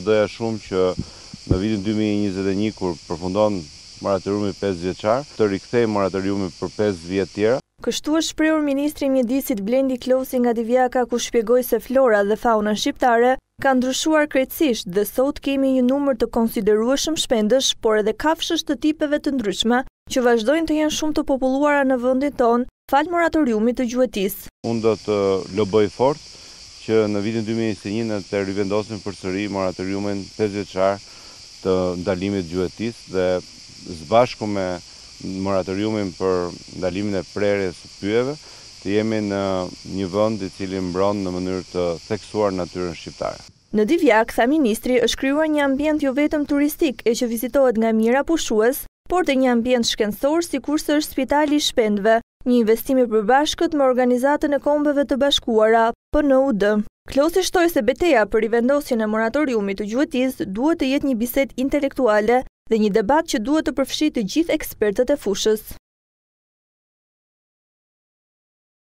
pretendoja shumë që në vitin 2021 kur përfundon moratoriumi 5 vjeçar, të rikthejë moratoriumin për 5 vjet tjera. Kështu është shprehur ministri i mjedisit Blendi Klosi nga Divjaka, ku shpjegoi se flora dhe fauna shqiptare ka ndryshuar krejtësisht dhe sot kemi një numër të konsiderueshëm shpendësh, por edhe kafshësh të tipeve të ndryshme që vazhdojnë të jenë shumë të populluara në vendin tonë fal moratoriumit të gjuetisë. Unë do të loboj fort që në vitin 2021 ne të rivendosim përsëri moratoriumin 5 vjeçar të ndalimit të gjuetisë dhe së bashku me moratoriumin për ndalimin e prerjes së pyjeve, të jemi në një vend i cili mbron në mënyrë të theksuar natyrën shqiptare. Në Divjak, tha ministri, është krijuar një ambient jo vetëm turistik e që vizitohet nga mijëra pushues, por dhe një ambient shkencor sikurse është Spitali i Shpendëve, një investim i përbashkët me Organizatën e Kombeve të Bashkuara, PNUD. Klosi shtoi se betejë për rivendosjen e moratoriumit të gjuetisë duhet të jetë një bisedë intelektuale dhe një debat që duhet të përfshijë të gjithë ekspertët e fushës.